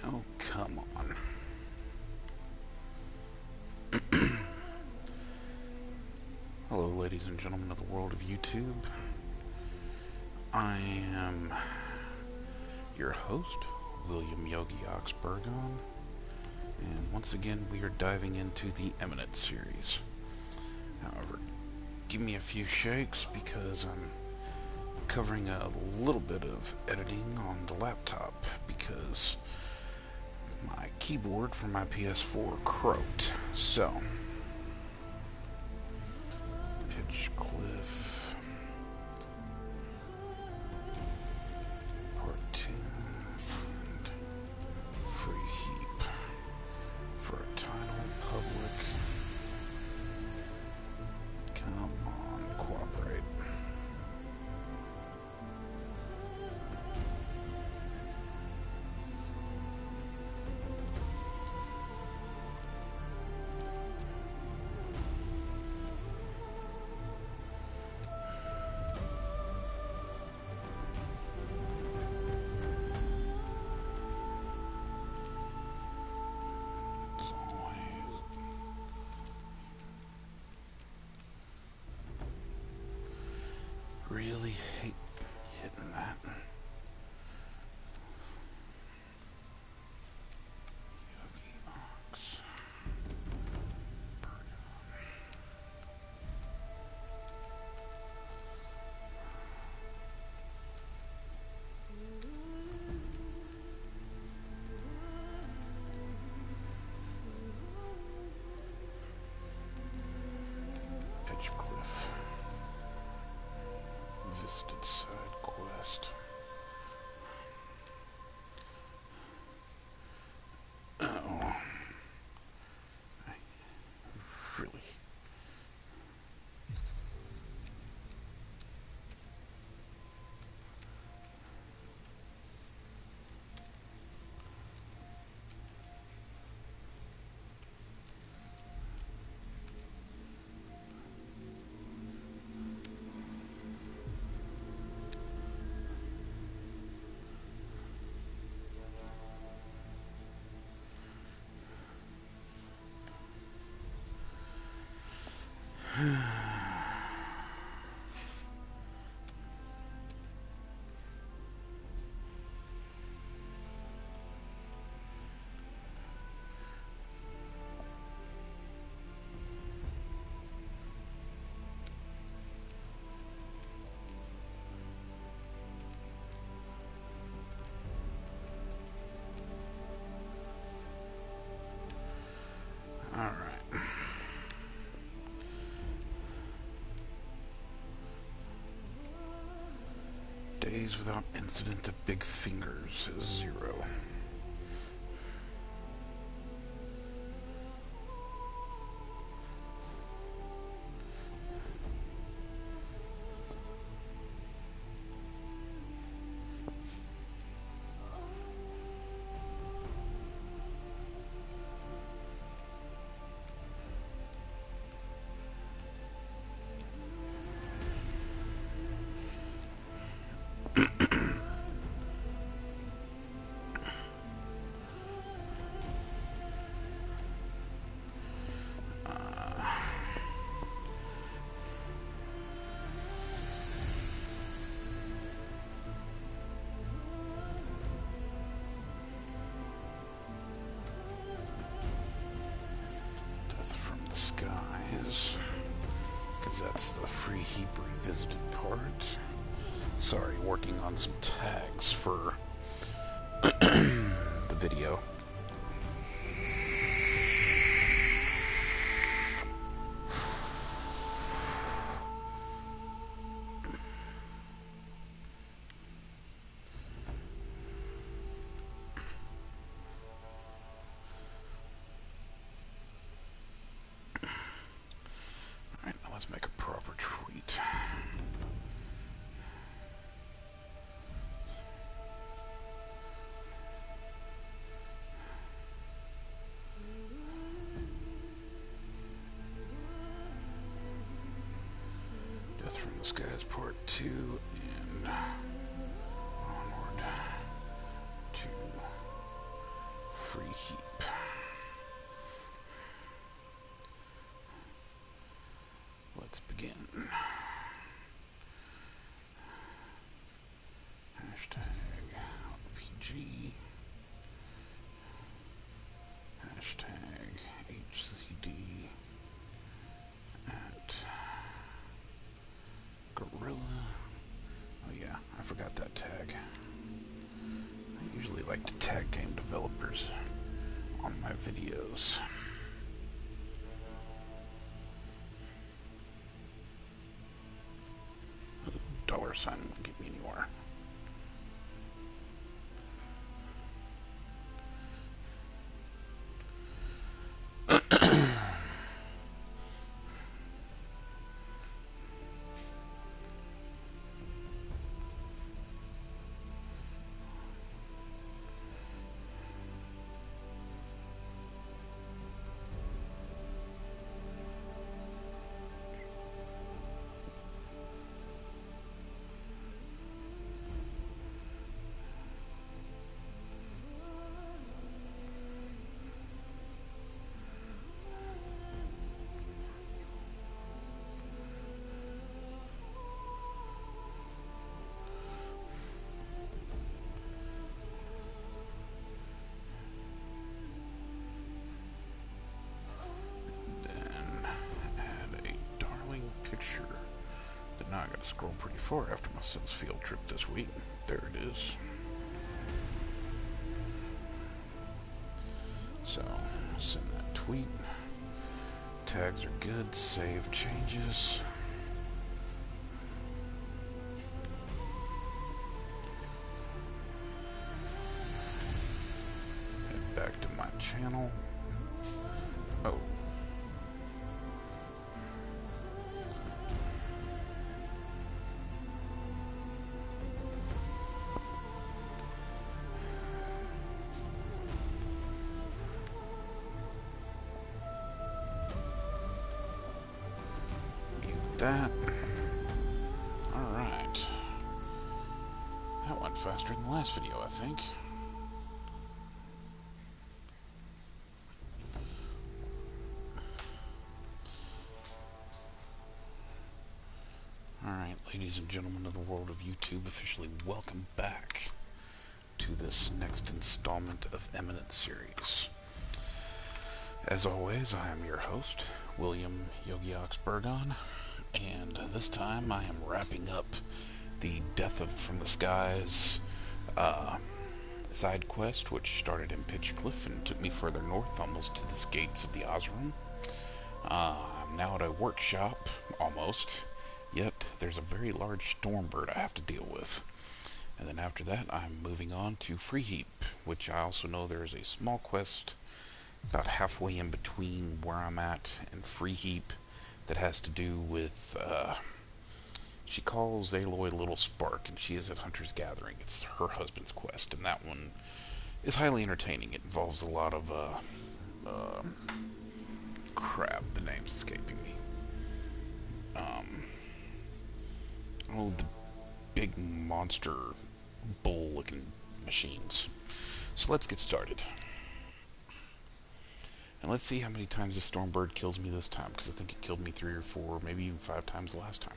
Oh, come on. Hello, ladies and gentlemen of the world of YouTube. I am your host, William Yogiaox Berghahn, and once again we are diving into the Eminent Series. However, give me a few shakes because I'm covering a little bit of editing on the laptop because my keyboard for my PS4 croaked. So, Pitchcliff Part 2 and Free Heap for a title public. Come on, cooperate. Really hate hitting that. Yogiaox. Pitchcliff Revisited side quest. Oh, I really. Alright. Days without incident of big fingers is 0. Skies, because that's the Free Heap Revisited part. Sorry, working on some tags for the video. Let's make a proper tweet. Death from the Skies Part 2 and onward to free heap. Let's begin. Hashtag PG. Hashtag HCD at Gorilla. Oh yeah, I forgot that tag. I usually like to tag game developers on my videos. $sign won't get me anywhere. Now I gotta scroll pretty far after my son's field trip this week. There it is. So, send that tweet. Tags are good. Save changes. Head back to my channel. Oh. That. Alright. That went faster than the last video, I think. Alright, ladies and gentlemen of the world of YouTube, officially welcome back to this next installment of Eminent Series. As always, I am your host, William Yogiaox Berghahn. And this time I am wrapping up the Death from the Skies side quest, which started in Pitchcliff and took me further north, almost to the gates of the Osram. I'm now at a workshop, almost, yet there's a very large storm bird I have to deal with. And then after that, I'm moving on to Free Heap, which I also know there is a small quest about halfway in between where I'm at and Free Heap that has to do with, she calls Aloy Little Spark, and she is at Hunter's Gathering. It's her husband's quest, and that one is highly entertaining. It involves a lot of, crap, the name's escaping me. The big monster bull-looking machines. So let's get started. And let's see how many times the Stormbird kills me this time, because I think it killed me 3 or 4, maybe even 5 times the last time.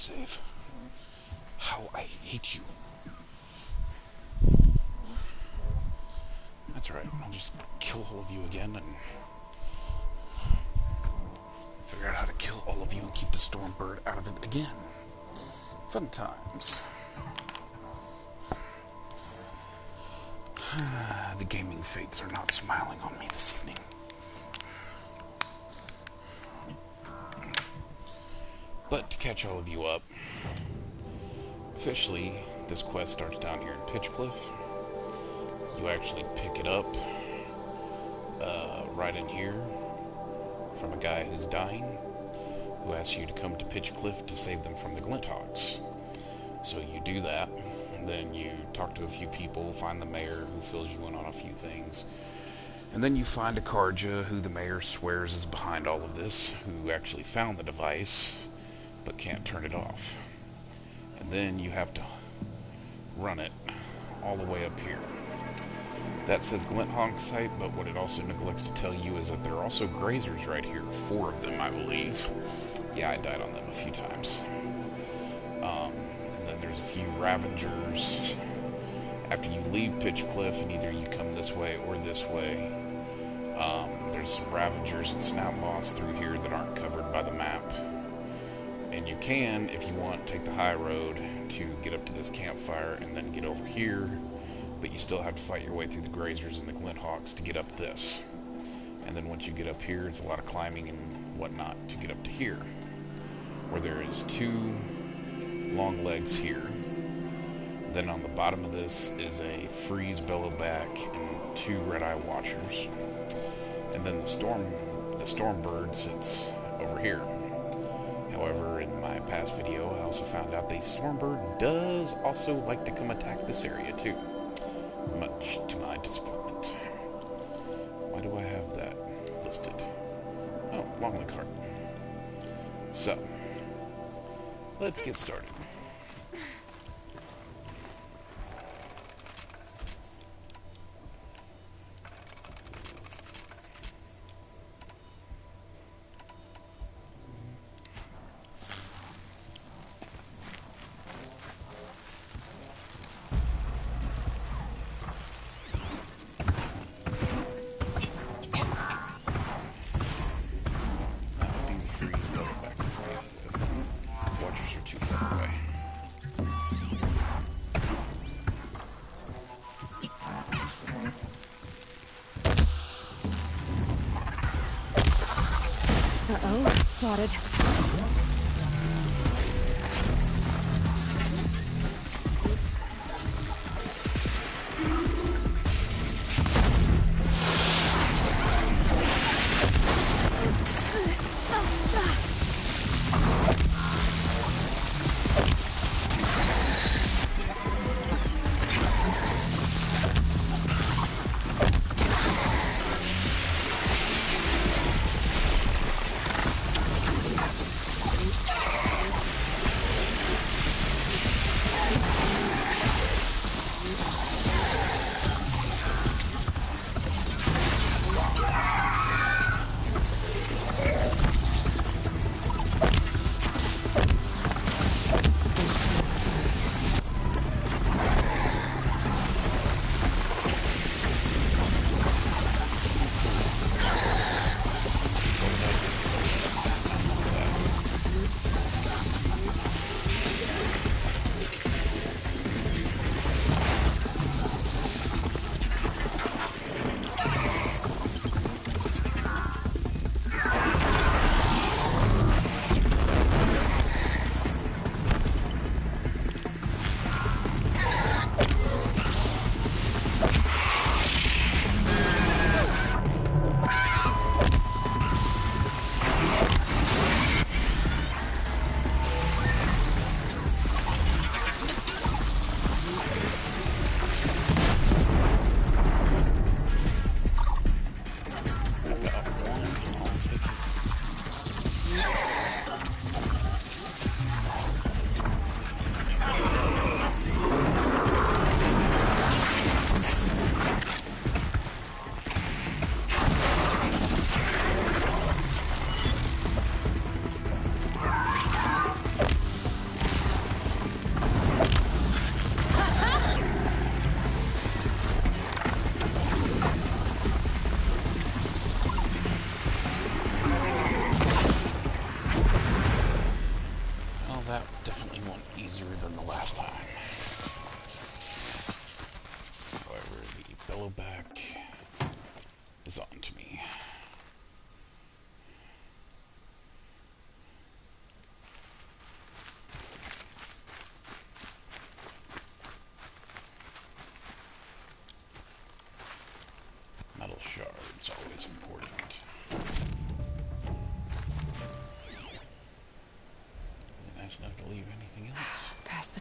save. How I hate you. That's right, I'll just kill all of you again and figure out how to kill all of you and keep the storm bird out of it again. Fun times. The gaming fates are not smiling on me this evening. But to catch all of you up, officially this quest starts down here in Pitchcliff. You actually pick it up right in here from a guy who's dying, who asks you to come to Pitchcliff to save them from the Glinthawks. So you do that, then you talk to a few people, find the mayor who fills you in on a few things, and then you find a Karja who the mayor swears is behind all of this, who actually found the device but can't turn it off. And then you have to run it all the way up here. That says Glinthawk site, but what it also neglects to tell you is that there are also grazers right here. 4 of them, I believe. Yeah, I died on them a few times. And then there's a few Ravengers. After you leave Pitchcliff, and either you come this way or this way, there's some Ravengers and Snout Boss through here that aren't covered by the map. And you can, if you want, take the high road to get up to this campfire and then get over here. But you still have to fight your way through the Grazers and the Glinthawks to get up this. And then once you get up here, it's a lot of climbing and whatnot to get up to here, where there is 2 long legs here. Then on the bottom of this is a Freeze Bellowback and 2 Red-Eye Watchers. And then the storm bird sits over here. However, in my past video, I also found out the Stormbird does also like to come attack this area too. Much to my disappointment. Why do I have that listed? Oh, Longleg Heart. So, let's get started. Uh-oh, spotted.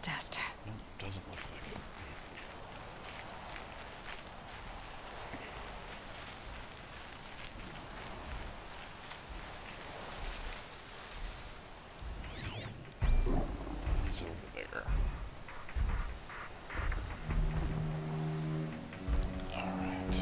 test. Nope, doesn't look like it. He's over there. Alright.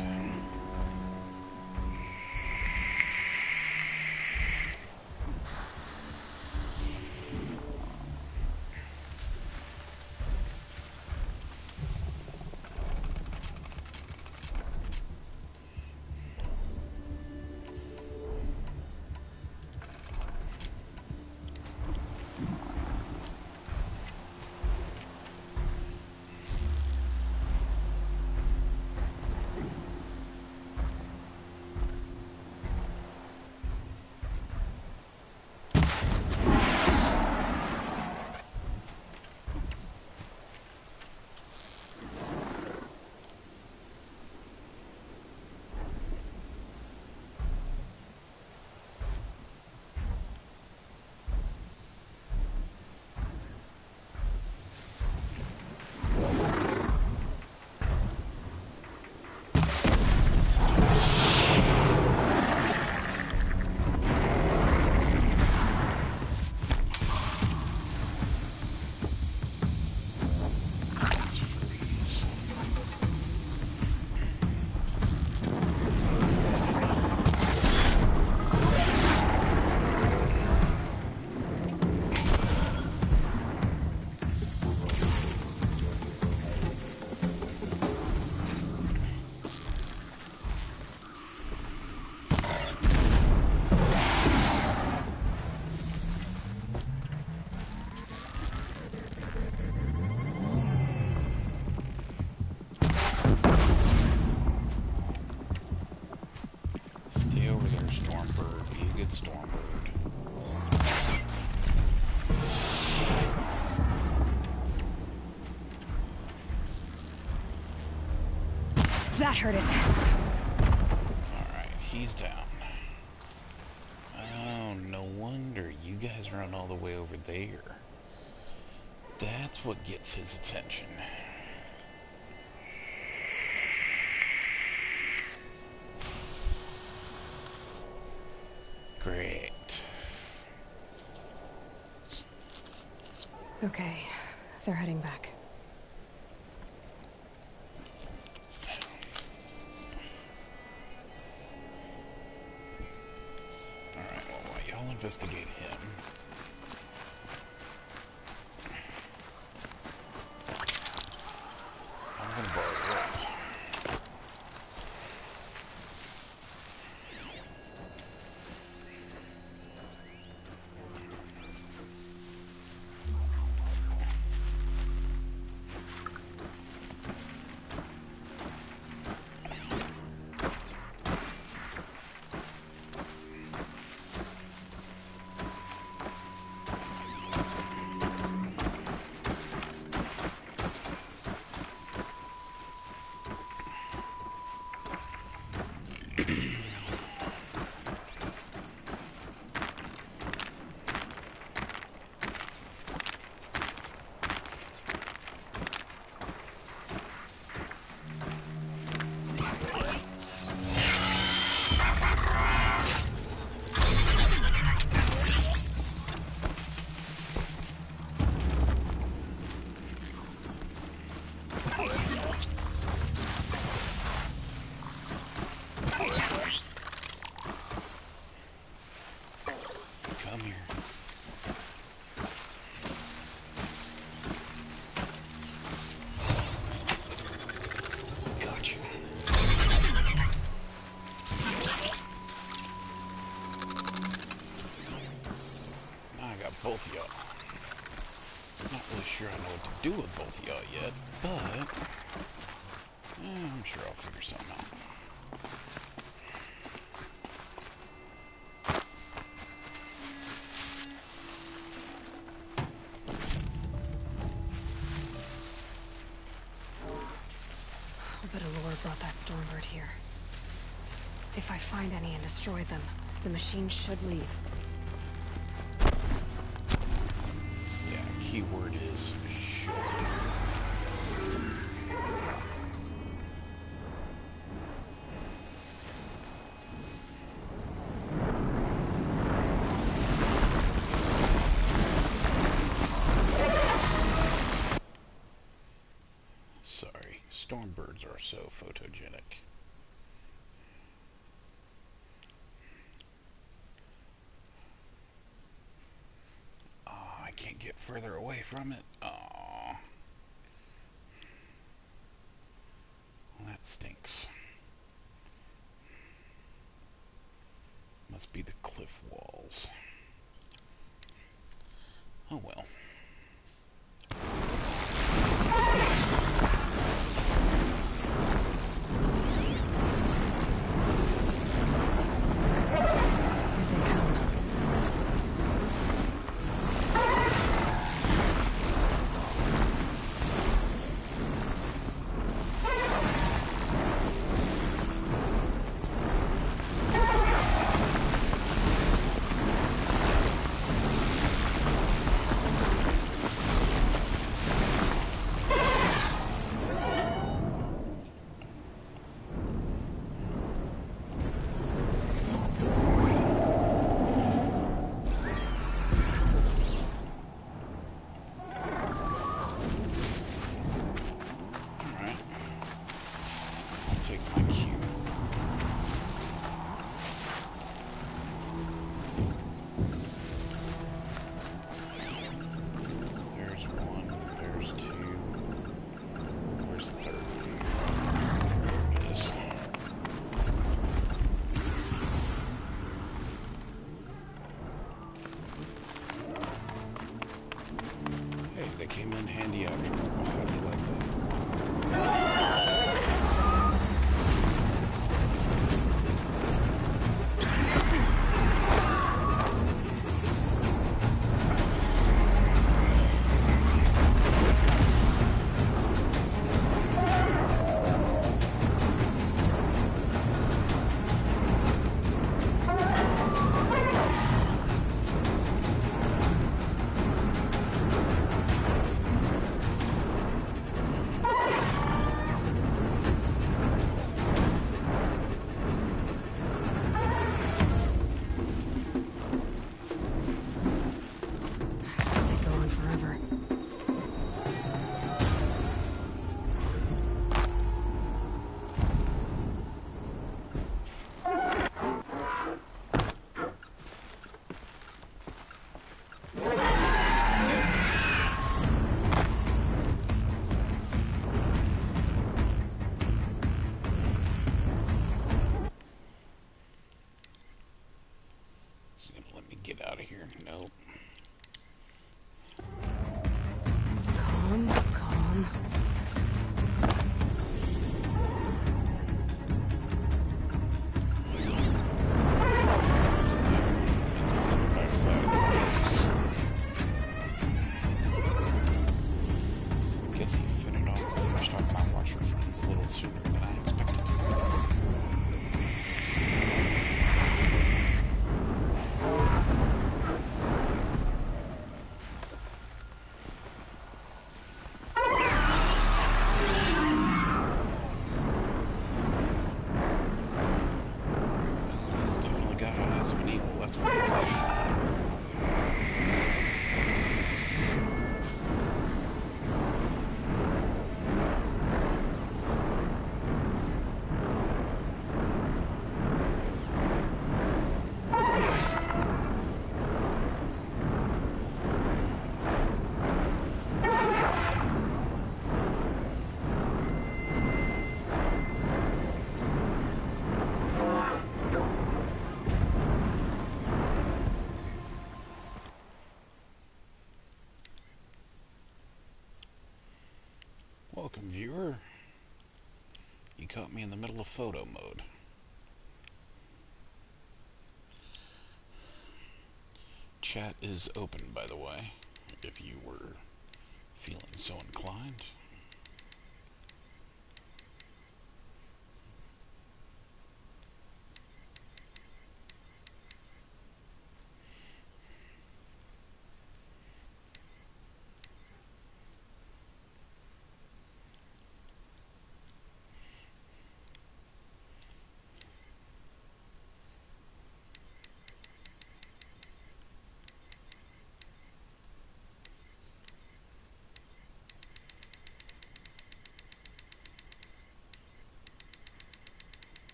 Stay over there, Stormbird. Be a good Stormbird. That hurt it. Alright, he's down. Oh, no wonder you guys run all the way over there. That's what gets his attention. Great. Okay, they're heading back. Alright, well, while y'all investigate him, I'm gonna borrow a rope. Come here. Gotcha. Now I got both of y'all. Not really sure I know what to do with both of y'all yet, but I'm sure I'll figure something out. A bit of lore brought that Stormbird here. If I find any and destroy them, the machine should leave. Yeah, keyword is should. Sorry, stormbirds are so photogenic. I can't get further away from it. Oh, well, that stinks. Must be the cliff walls. Oh well. Came in handy after all. How do you like get out of here? Nope. Calm, calm. Guess you finished off my watcher friends a little sooner than I expected. He's definitely got eyes of an eagle, that's for sure. Welcome, viewer. You caught me in the middle of photo mode. Chat is open, by the way, if you were feeling so inclined.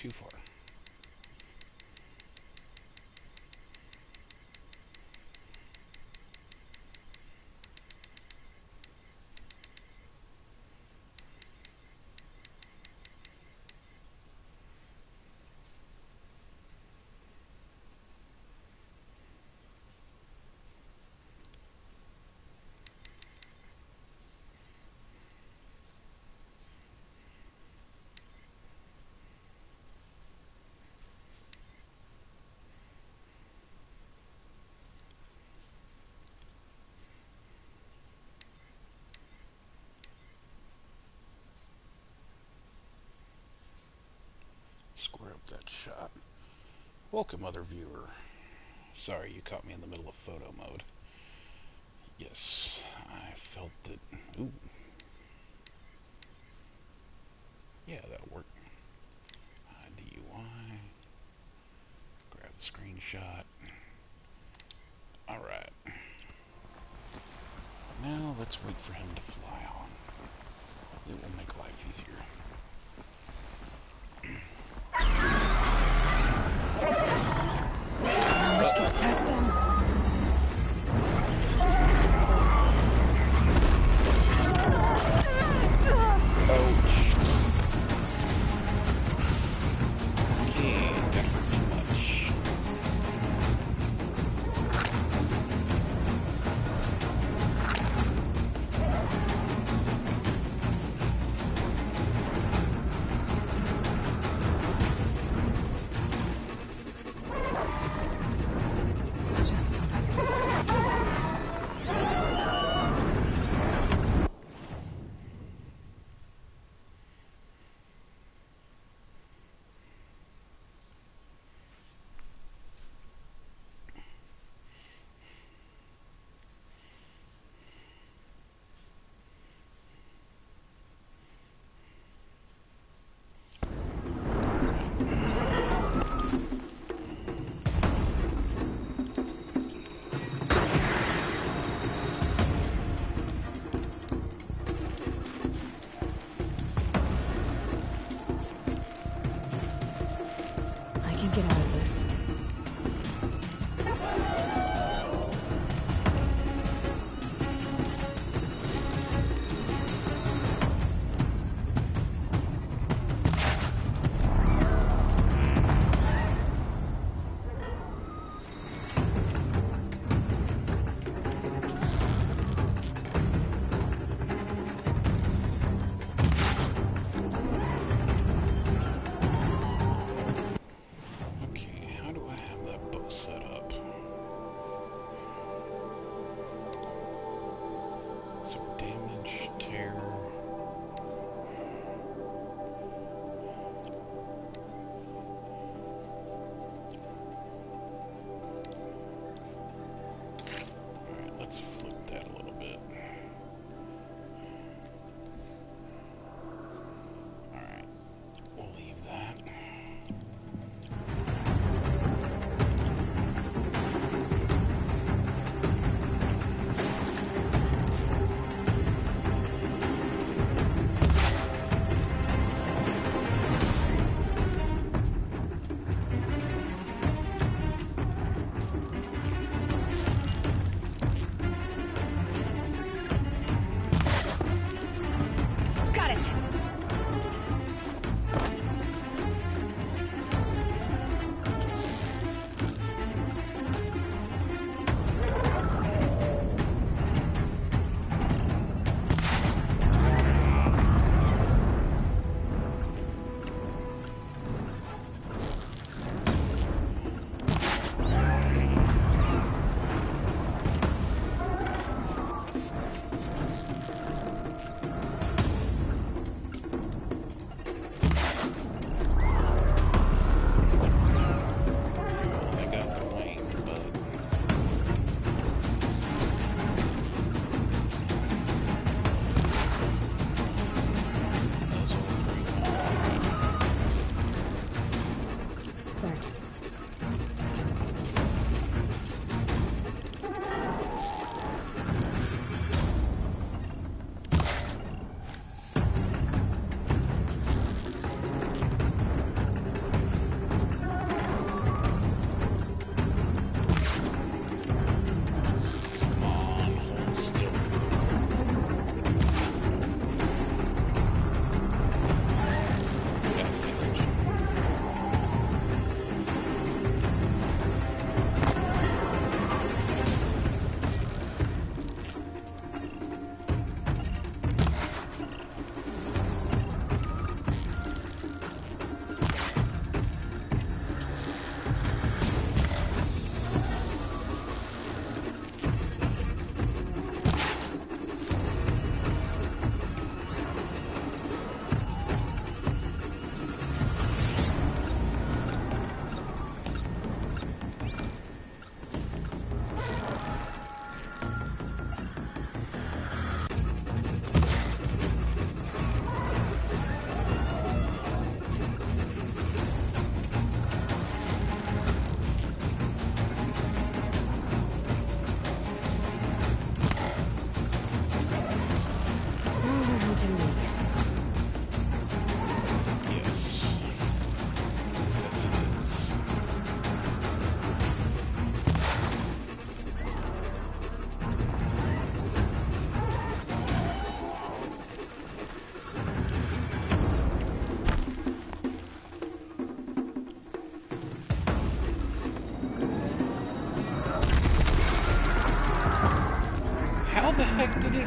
too far. Square up that shot. Welcome, other viewer. Sorry you caught me in the middle of photo mode. Yes, I felt that. Ooh. Yeah, that'll work. DUI. Grab the screenshot. Alright. Now let's wait for him to fly on. It will make life easier. Let's get past them. Ouch. Okay, that hurt too much.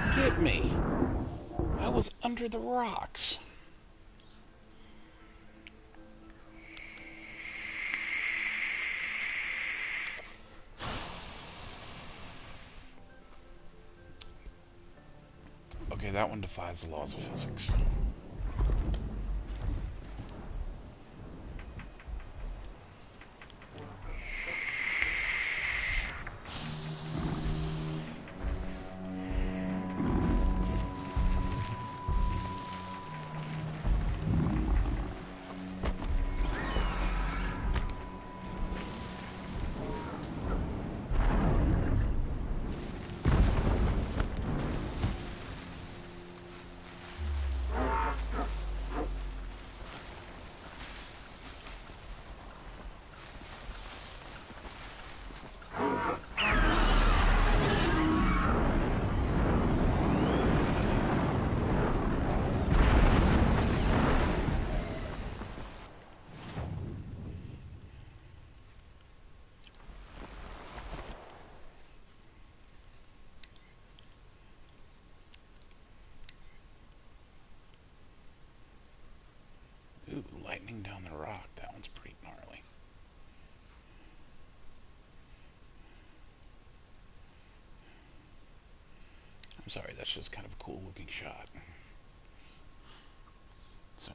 Get me! I was under the rocks. Okay, that one defies the laws of physics. Ooh, lightning down the rock. That one's pretty gnarly. I'm sorry, that's just kind of a cool looking shot. So.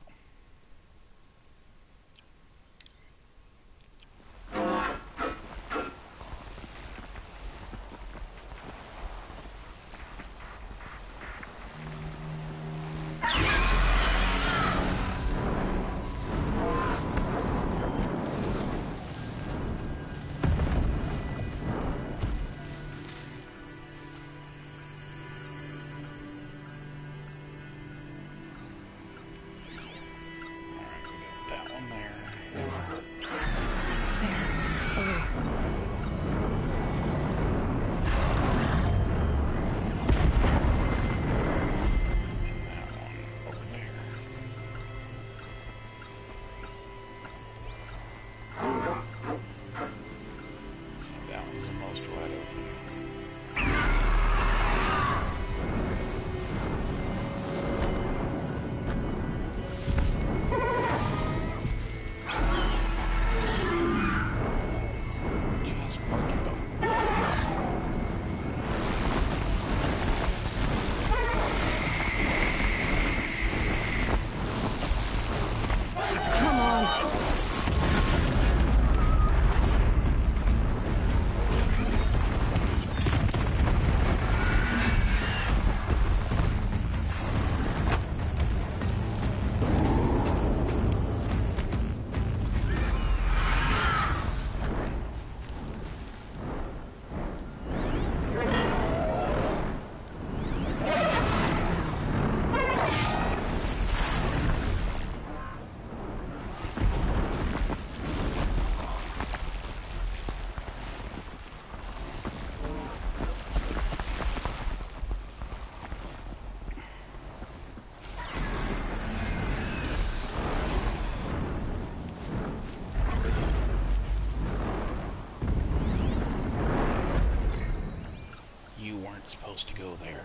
Supposed to go there.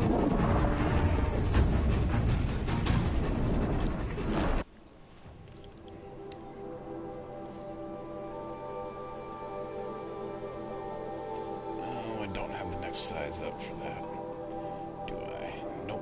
Oh, I don't have the next size up for that. Do I? Nope.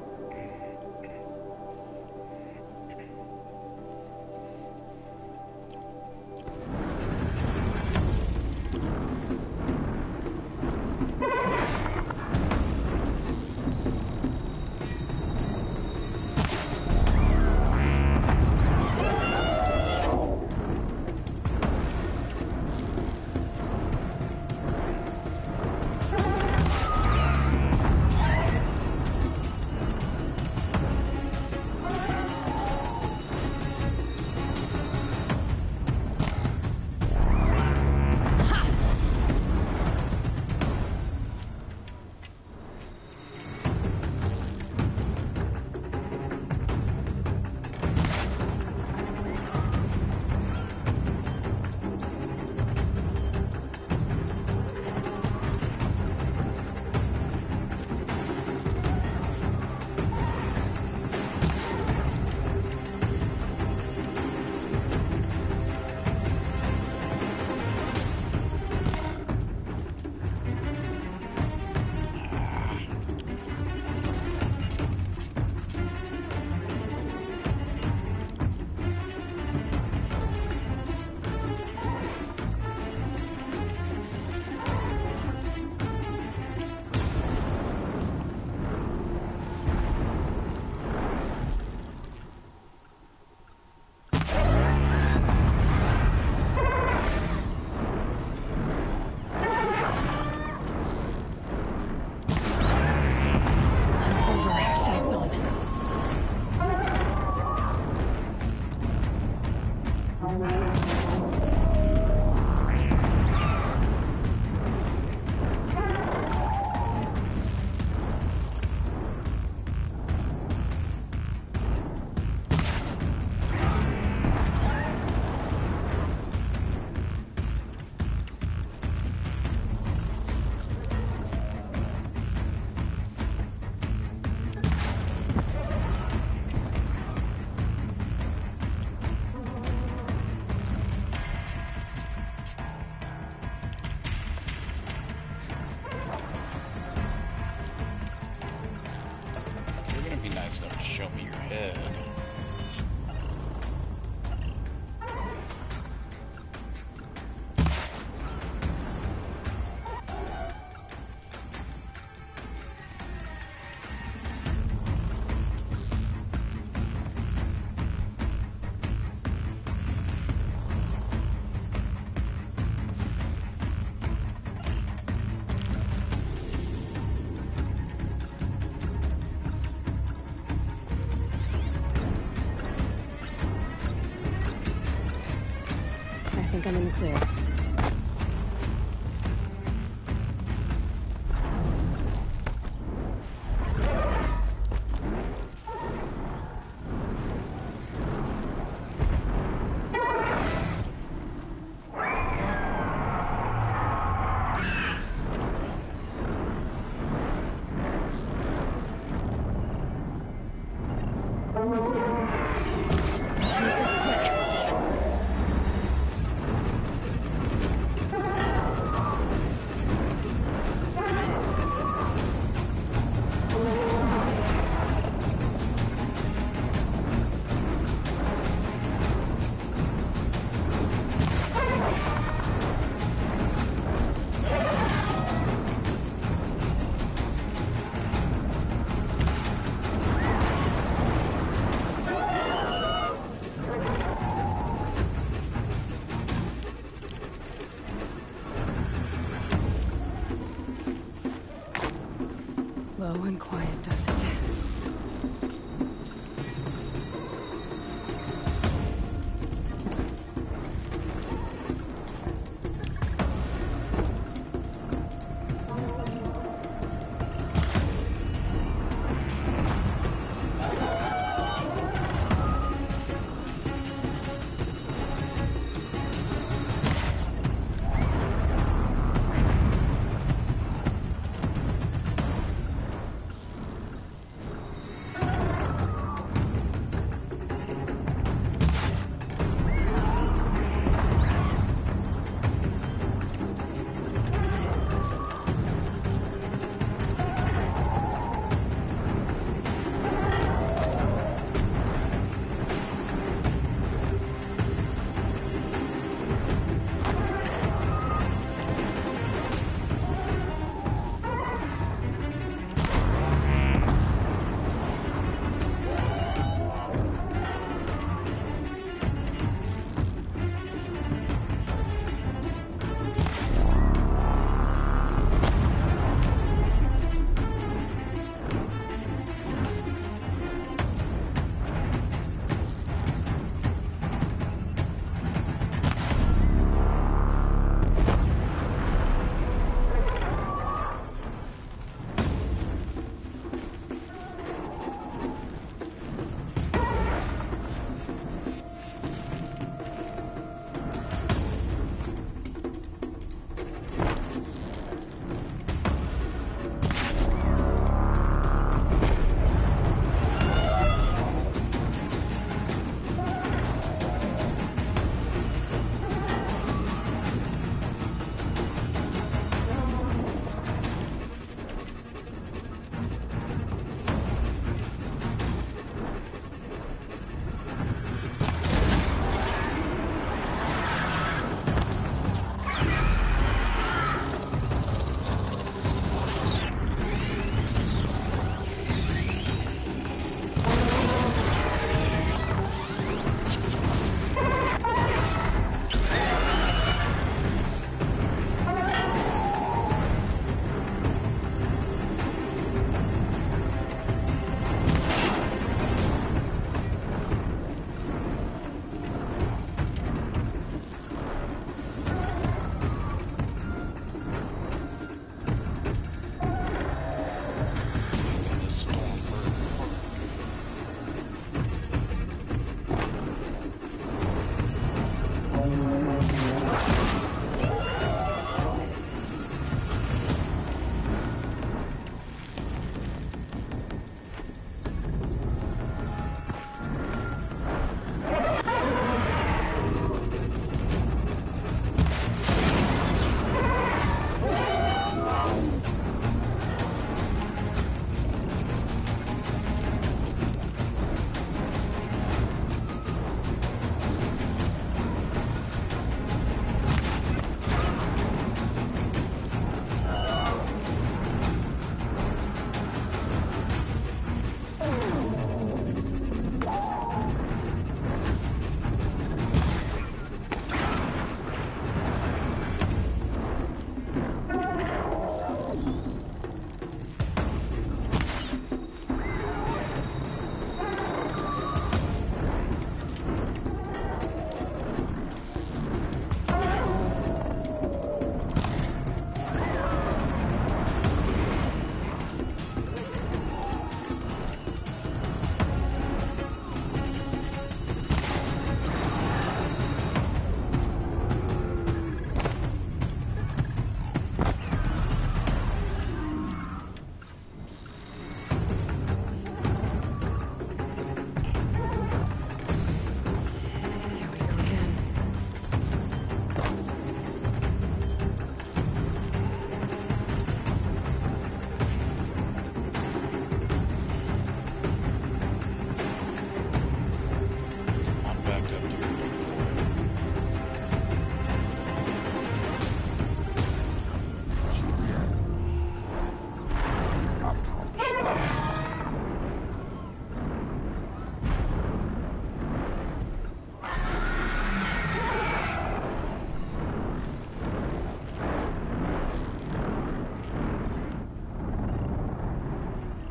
Show me your head. I think I'm in the clear. Low and quiet does it.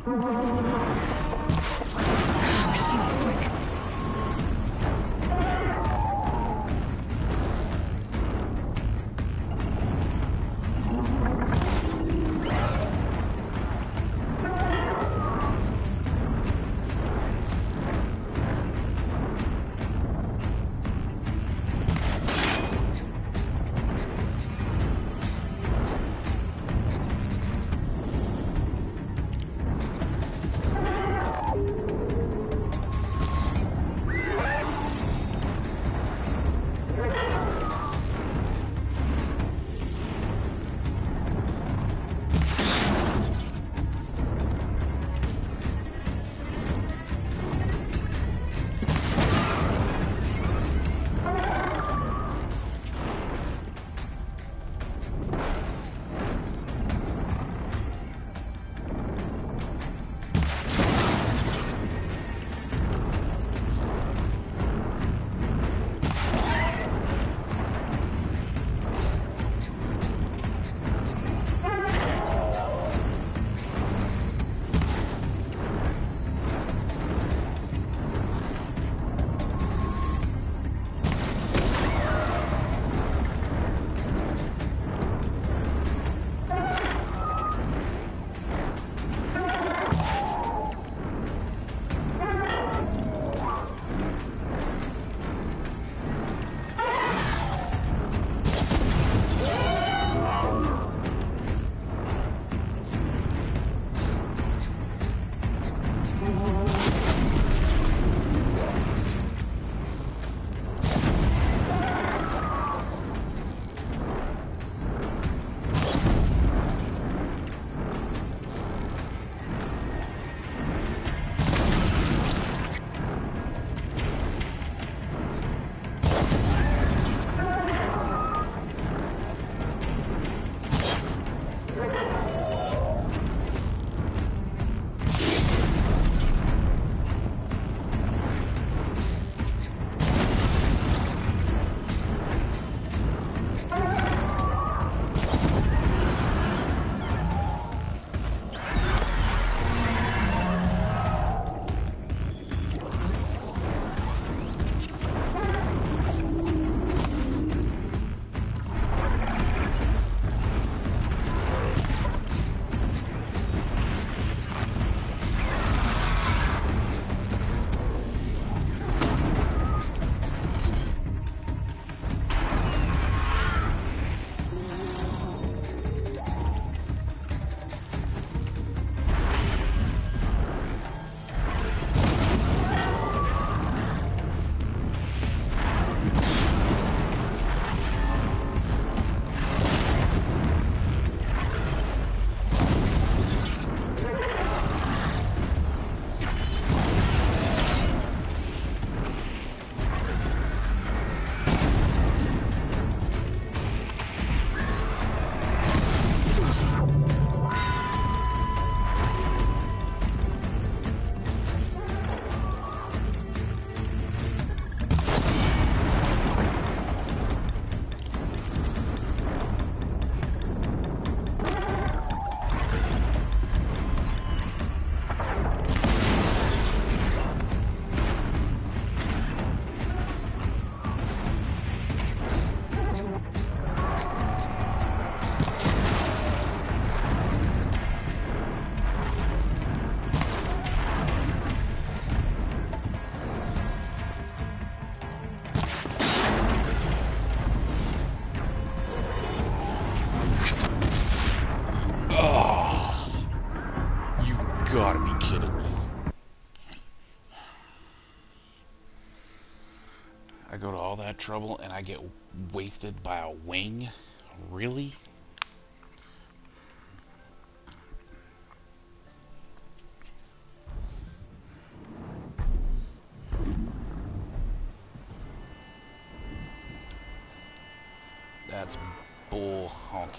Machine's quick. gotta be kidding me. I go to all that trouble and I get wasted by a wing? Really? That's bull honky.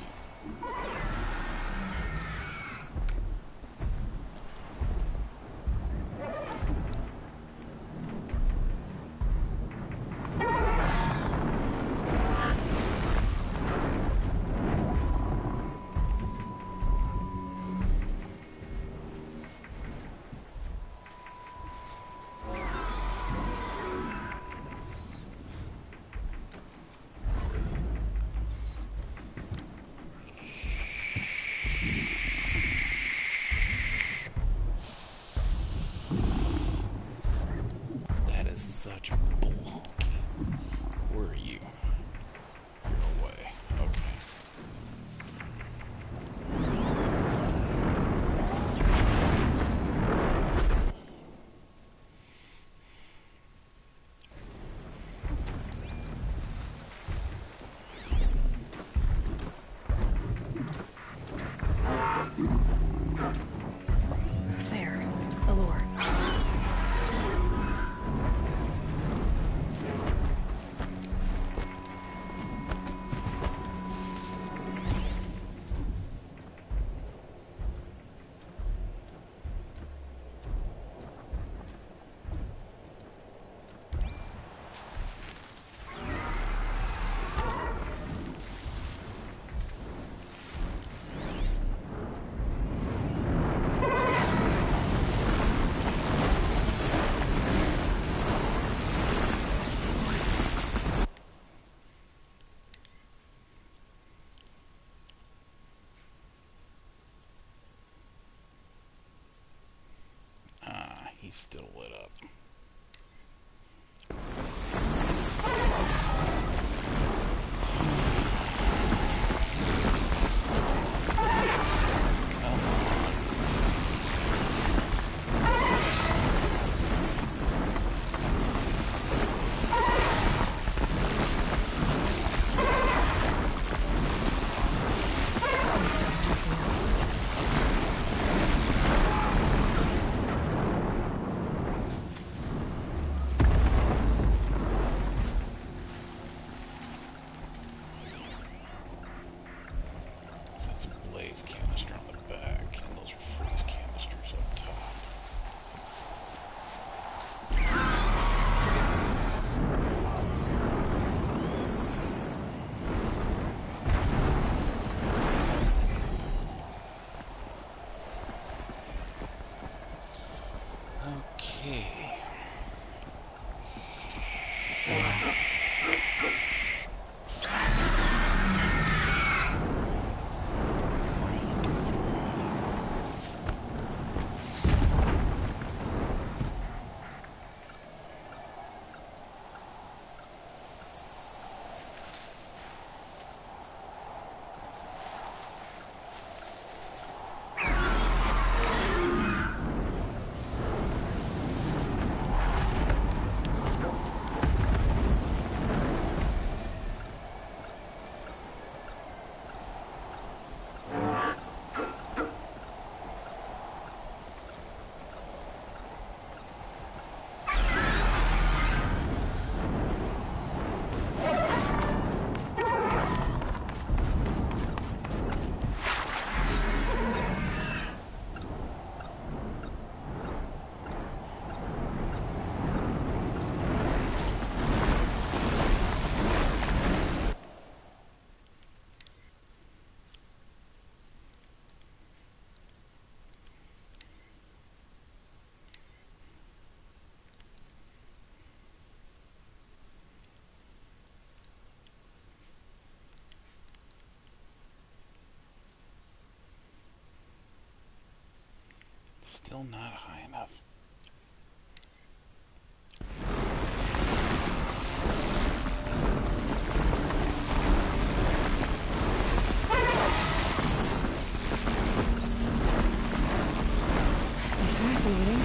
still lit up. Canister on the back, and those are freeze canisters up top. Okay. Still not high enough. Fascinating.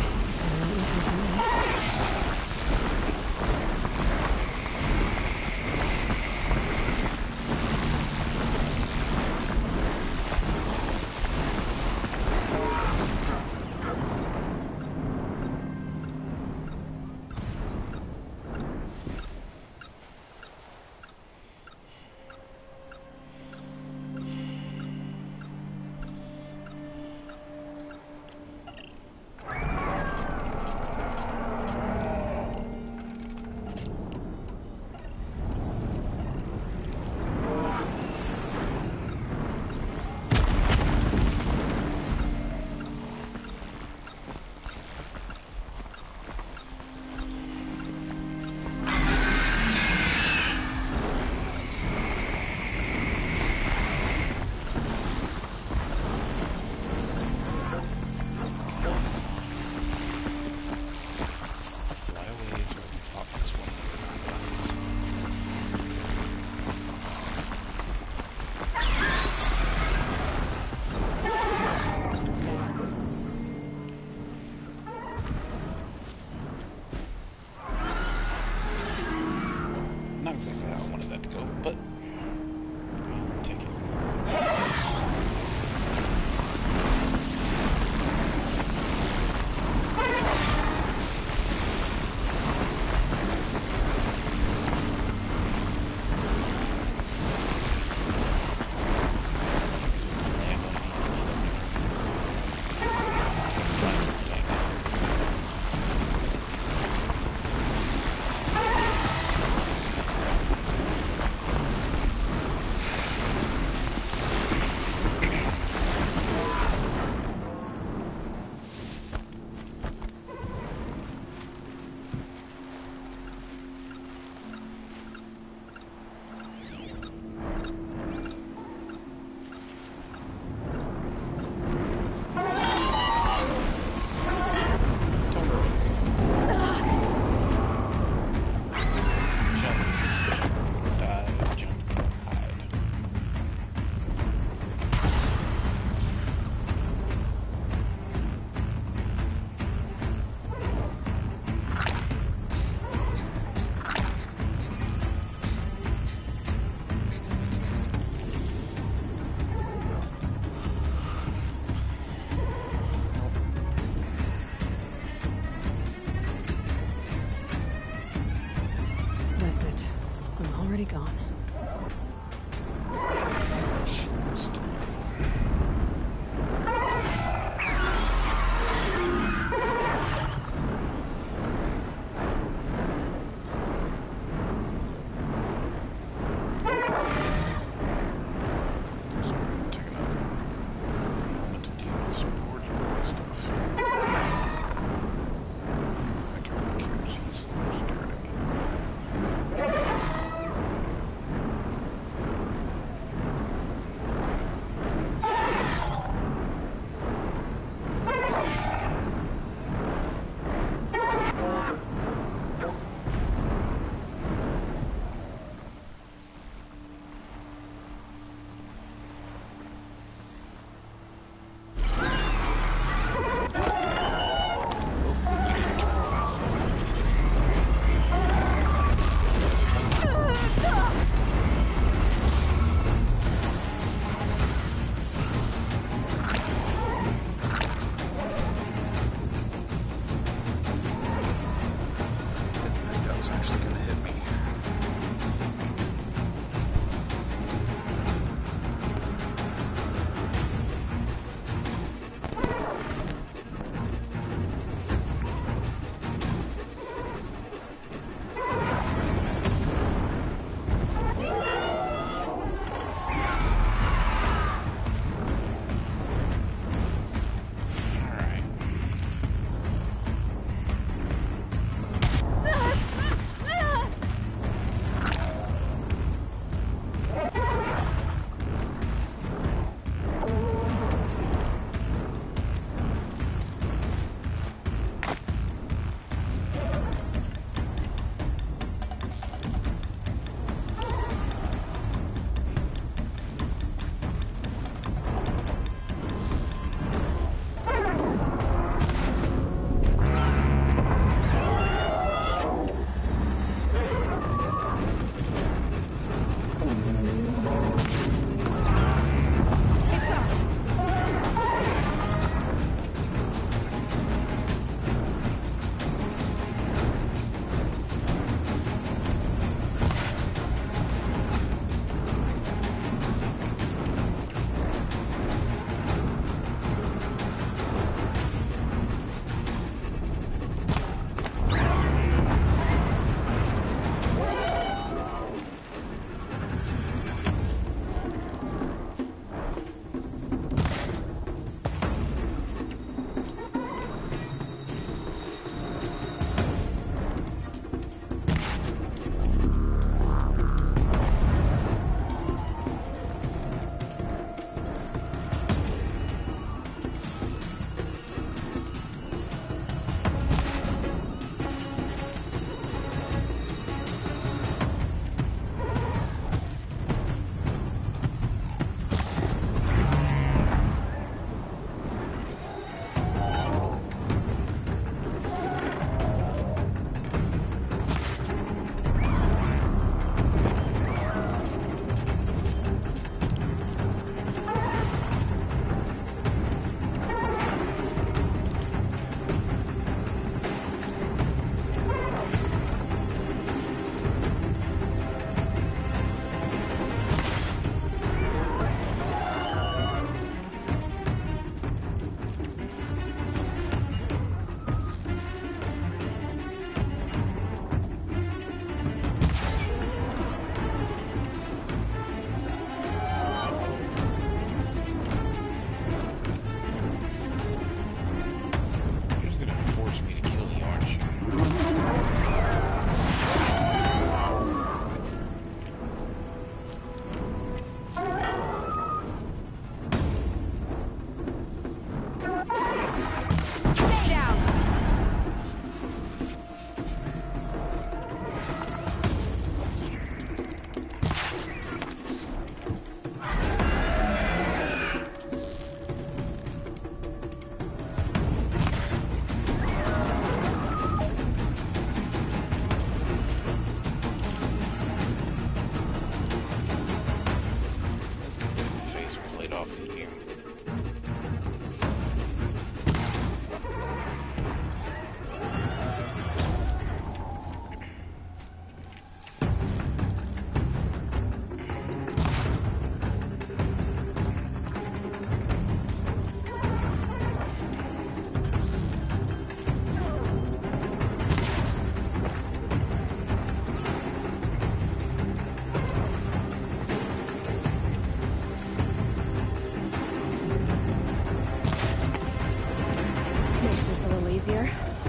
Makes this a little easier.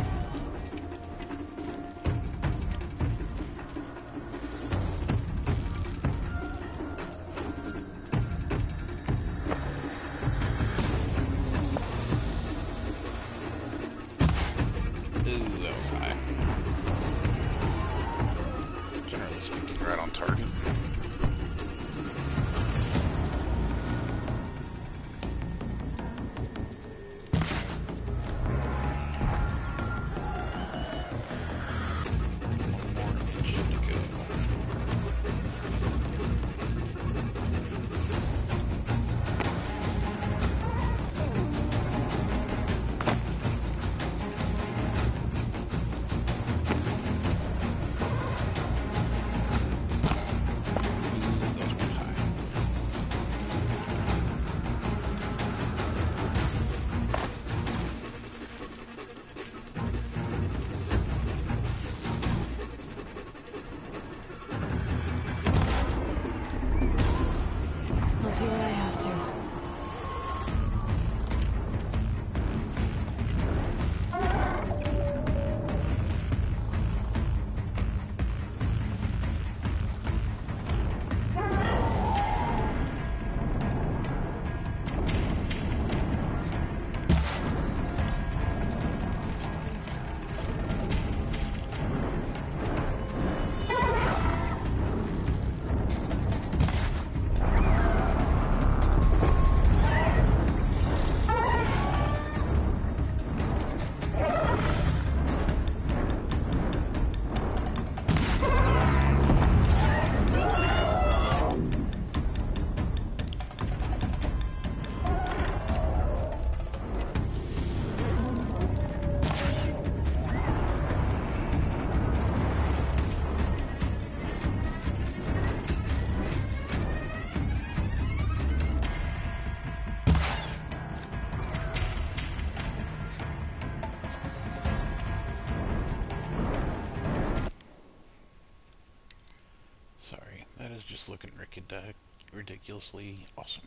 Ooh, that was high. Generally speaking, right on target. One more inch to go. Ooh, those went high. I'll do what I have to. Sorry, that is just looking ridiculously awesome.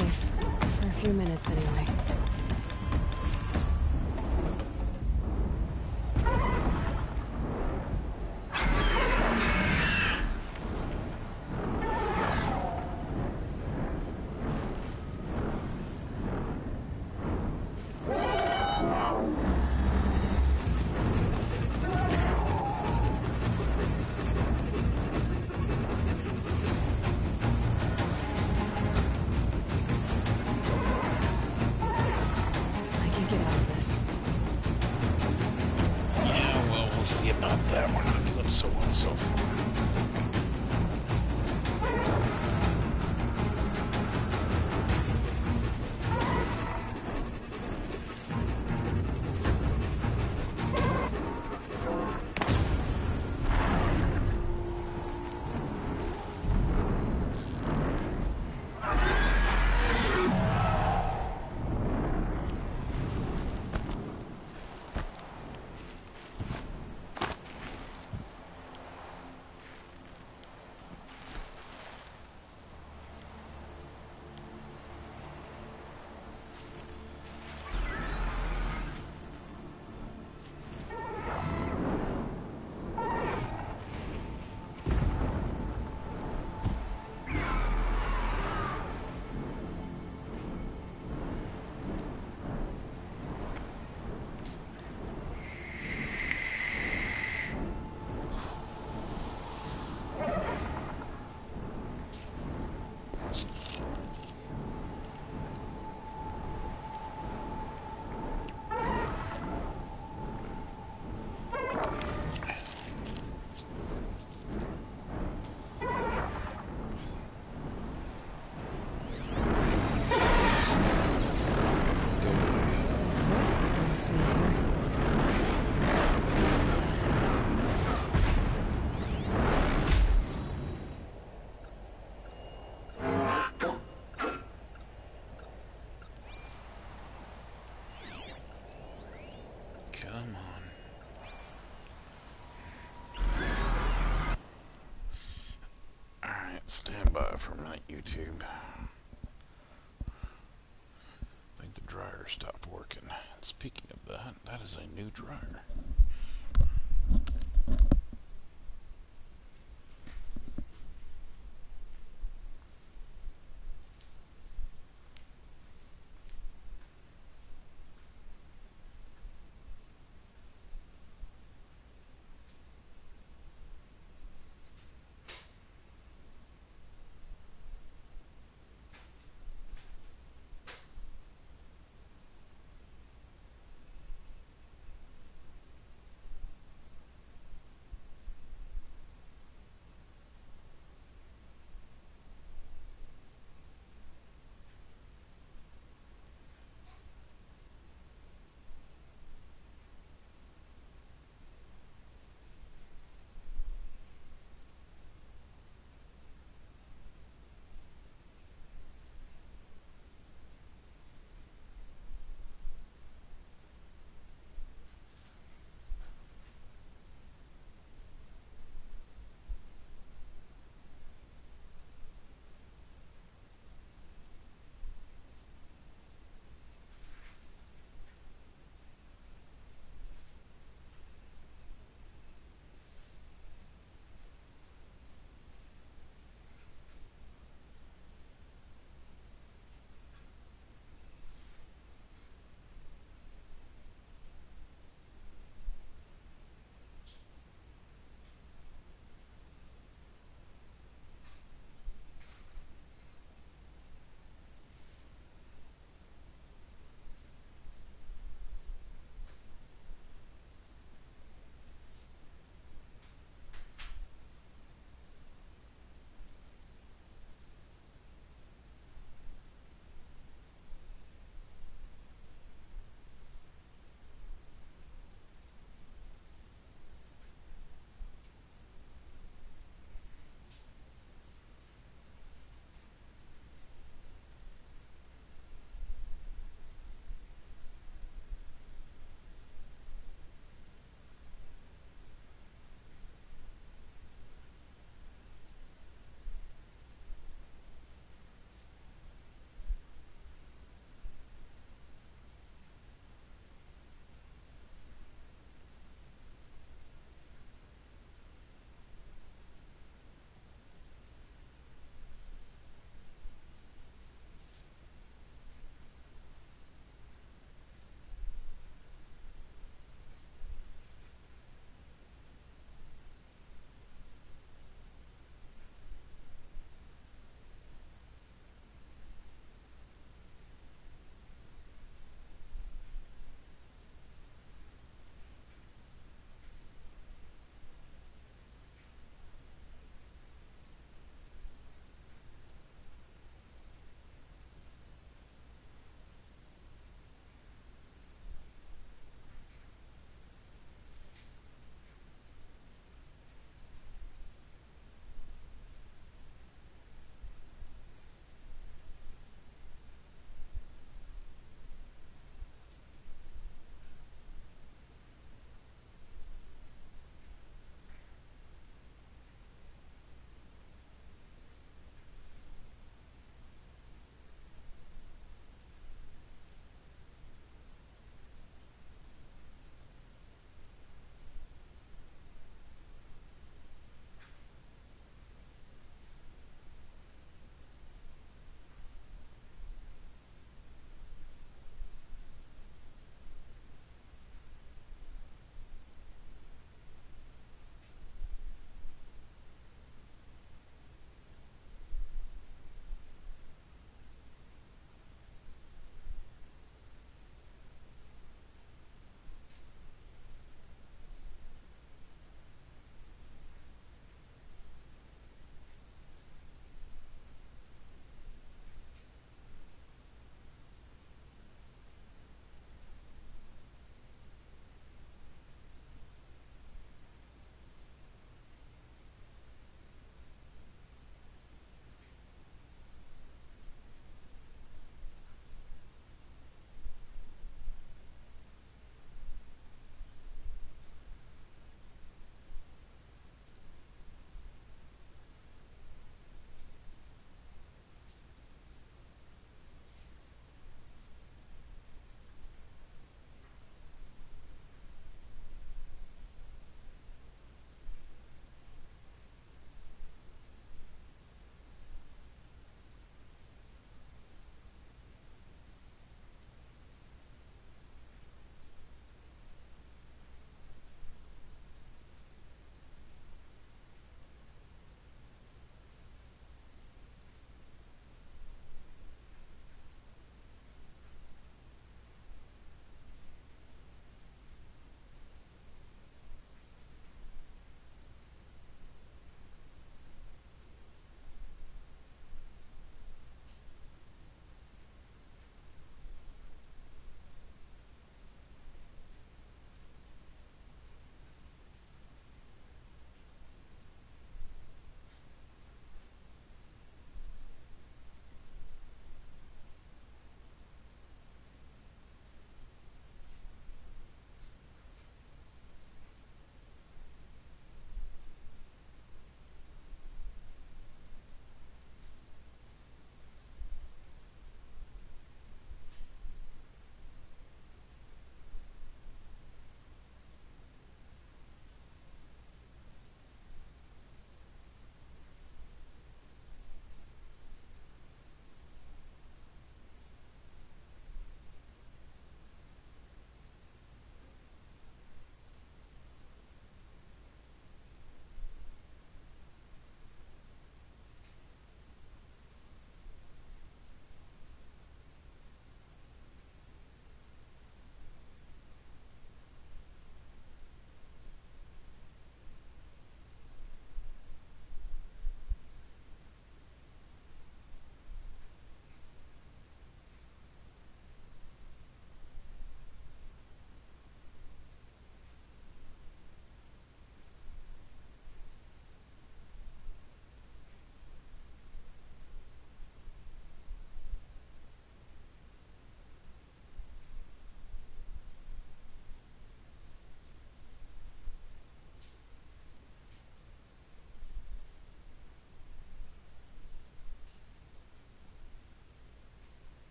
safe. For a few minutes, anyway. We'll see about that. We're not doing so well so far. Come on. Alright, stand by for a minute, YouTube. I think the dryer stopped working. Speaking of that, that is a new dryer.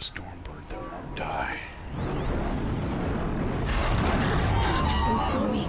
stormbird that won't die. Shin saw me.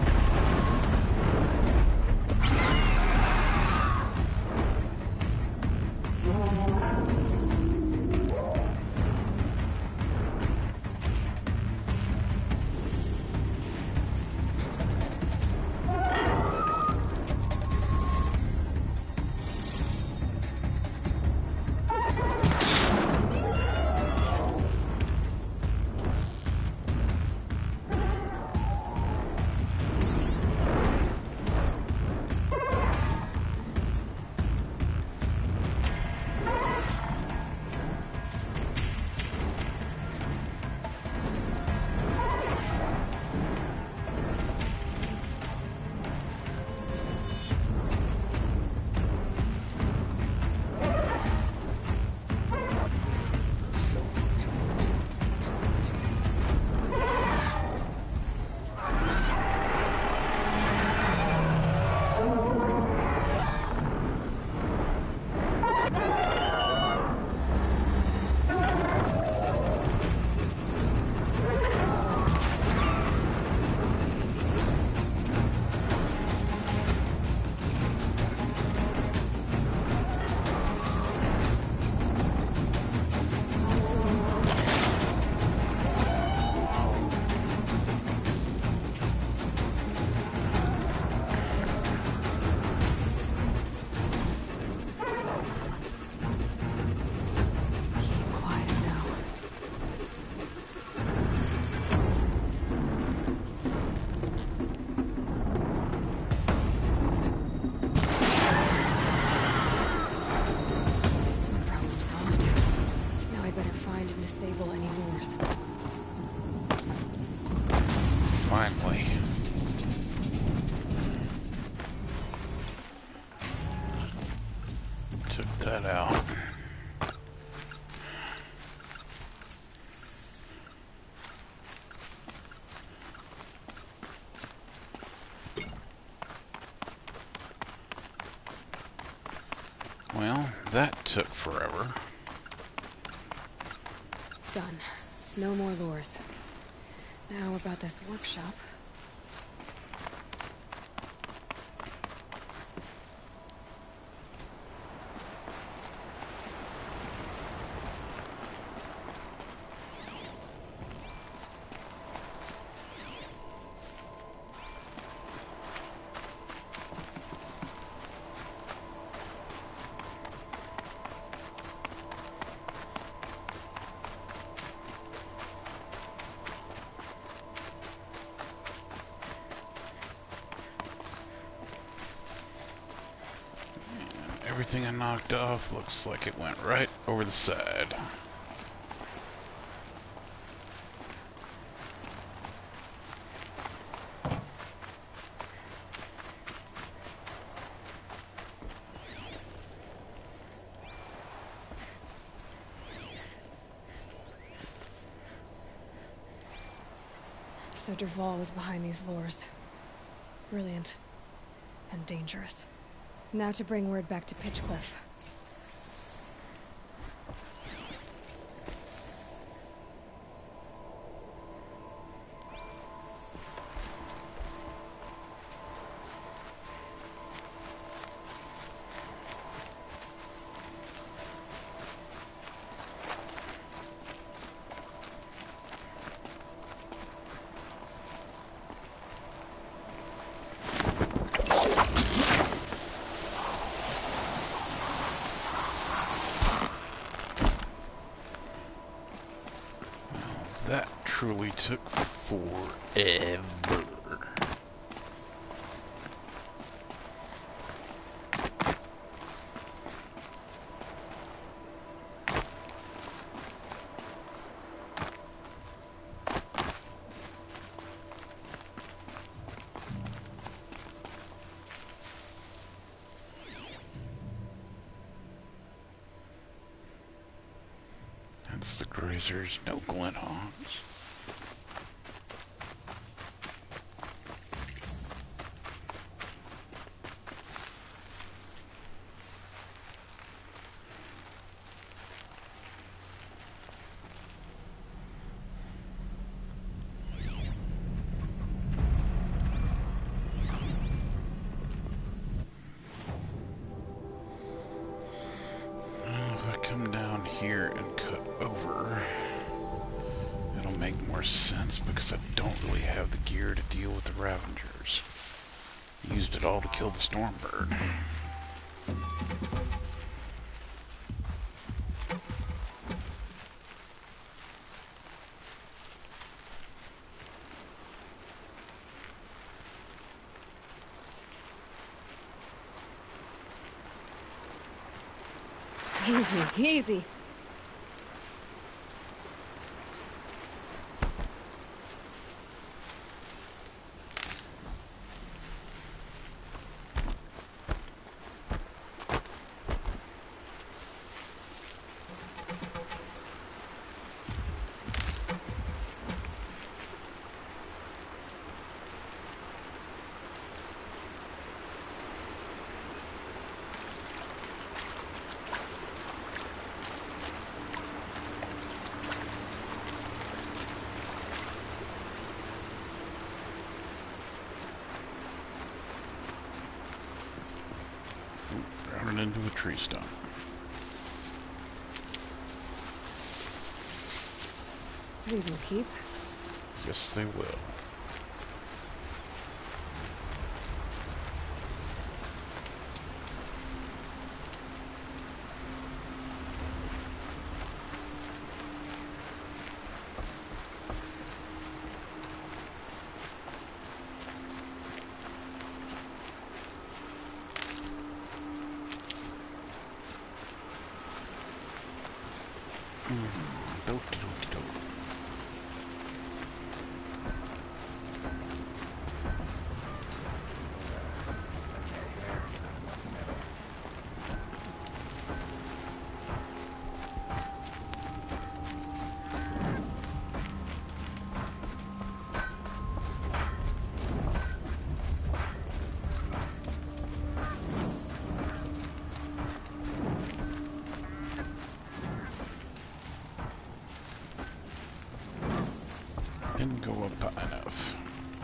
Finally. Took that out. Well, that took forever. Done. No more lures. Now about this workshop. Everything I knocked off looks like it went right over the side. So Dervahl was behind these lures. Brilliant. And dangerous. Now to bring word back to Pitchcliff. That truly took forever. That's the grazers, no glinthawks. come down here and cut over, it'll make more sense because I don't really have the gear to deal with the Ravengers. Used it all to kill the Stormbird. Easy, easy. Running into a tree stump. These will keep. Yes, they will. Didn't go up high enough.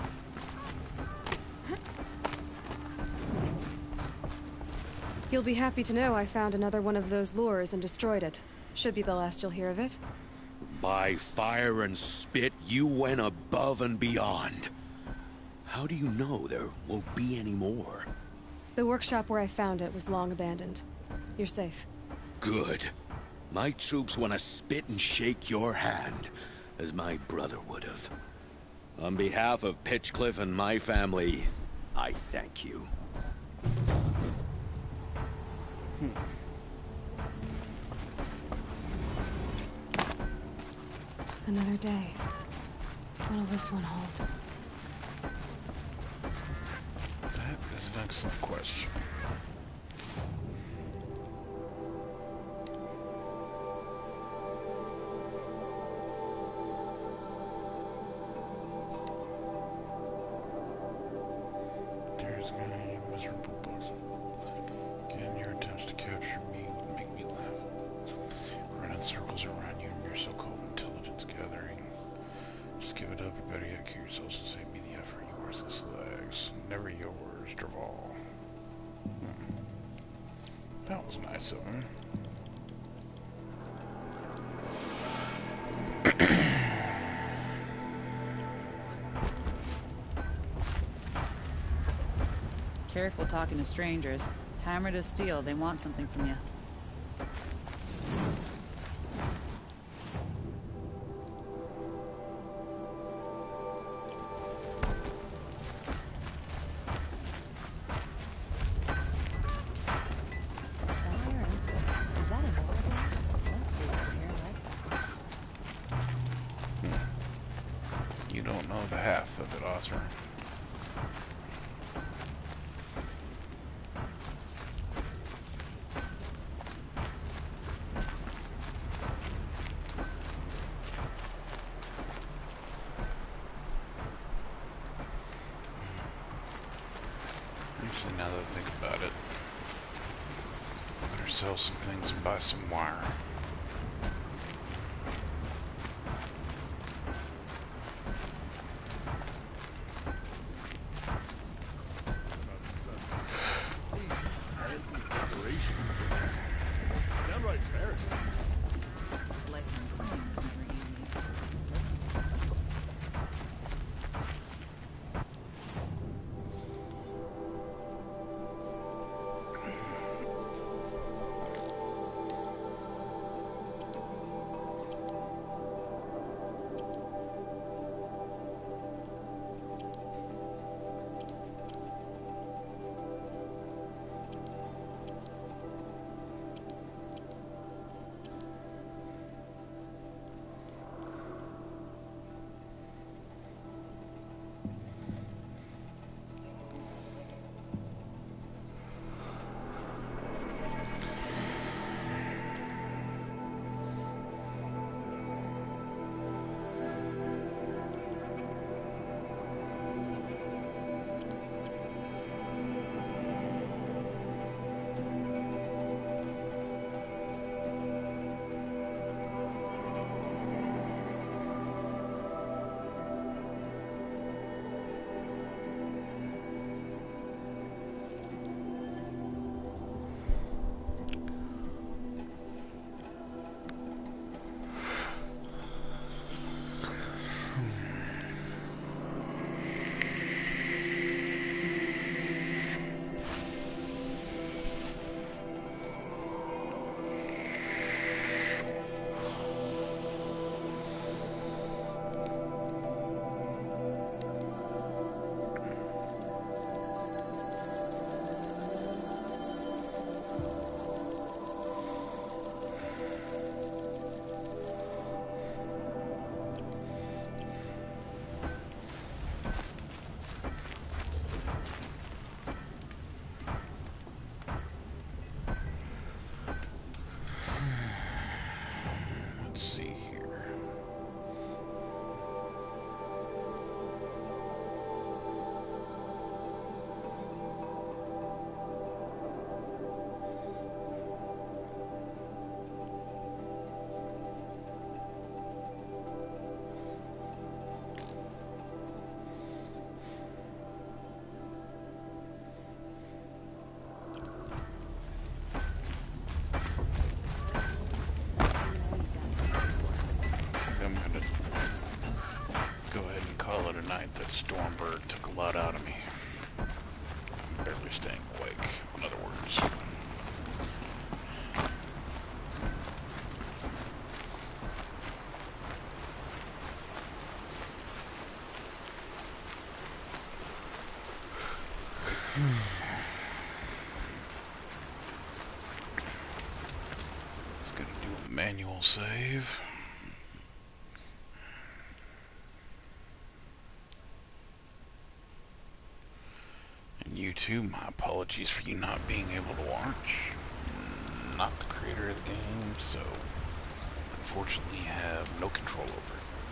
You'll be happy to know I found another one of those lures and destroyed it. Should be the last you'll hear of it. By fire and spit, you went above and beyond. How do you know there won't be any more? The workshop where I found it was long abandoned. You're safe. Good. My troops want to spit and shake your hand, as my brother would have. On behalf of Pitchcliff and my family, I thank you. Another day. What'll this one hold? That is an excellent question. There's gonna be a miserable boss. Again, your attempts to capture me would make me laugh. Run in circles around you and your so-called intelligence gathering. Just give it up, or better yet, kill yourselves and save me the effort, you worthless lags. Never yours, Derval. That was nice of him. Careful talking to strangers. Hammer to steel, they want something from you. Is that an order? Must be over here, right? You don't know the half of it, Oscar. Actually, now that I think about it, better sell some things and buy some wire. Downright embarrassing. see here. I'm gonna go ahead and call it a night. That Stormbird took a lot out of me. I'm barely staying awake, in other words. Just gonna do a manual save. You too, my apologies for you not being able to watch. Not the creator of the game, so unfortunately have no control over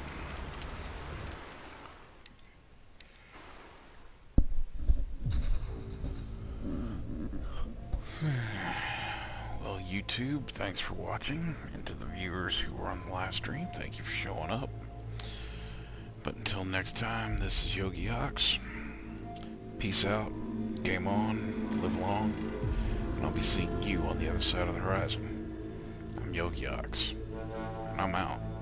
it. Well, YouTube, thanks for watching, and to the viewers who were on the live stream, thank you for showing up. But until next time, this is Yogiaox. Peace out, game on, live long, and I'll be seeing you on the other side of the horizon. I'm Yogiaox, and I'm out.